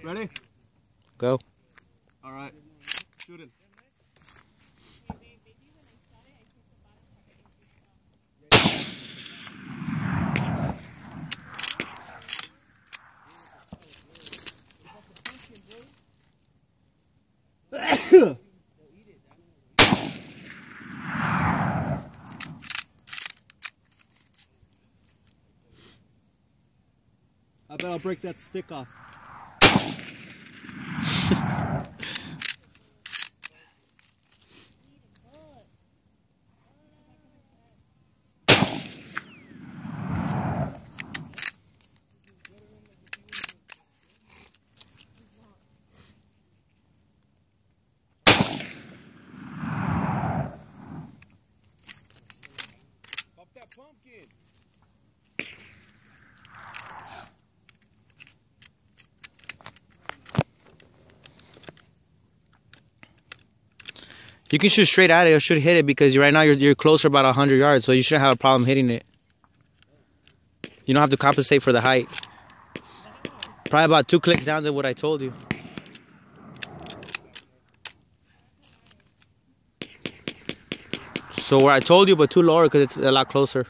Ready? Go. All right. Shooting. I bet I'll break that stick off. Pop that pumpkin. You can shoot straight at it or should hit it because right now you're closer about 100 yards, so you shouldn't have a problem hitting it. You don't have to compensate for the height. Probably about 2 clicks down than what I told you. So where I told you, but 2 lower because it's a lot closer.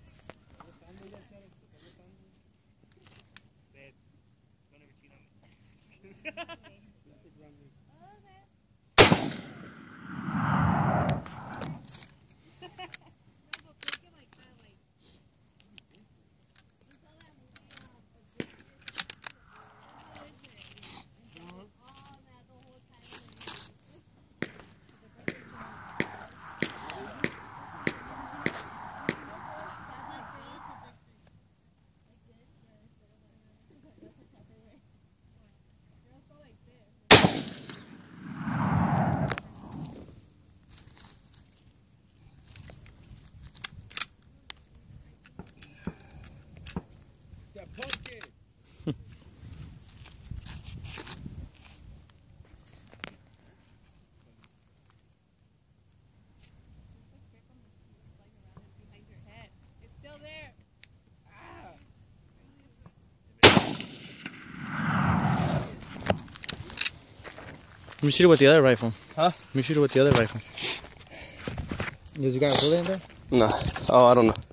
That pumpkin. Let me shoot it with the other rifle. Huh? Let me shoot it with the other rifle. You got a bullet in there? No. Oh, I don't know.